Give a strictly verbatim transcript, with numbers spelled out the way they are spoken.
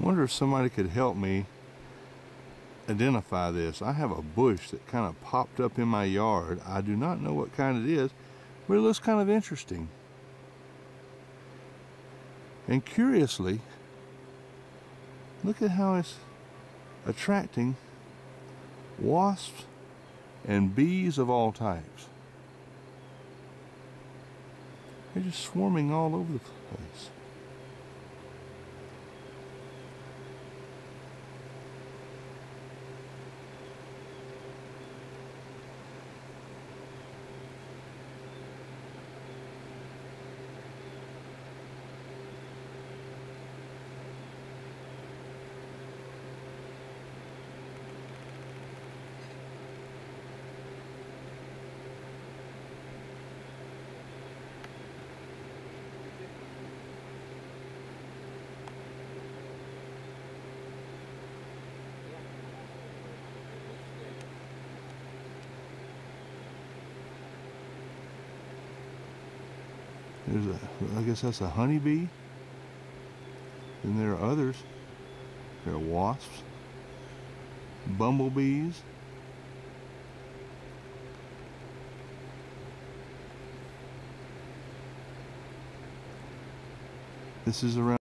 Wonder if somebody could help me identify this. I have a bush that kind of popped up in my yard. I do not know what kind it is, but it looks kind of interesting. And curiously, look at how it's attracting wasps and bees of all types. They're just swarming all over the place. There's a, I guess that's a honeybee. And there are others. There are wasps, bumblebees. This is around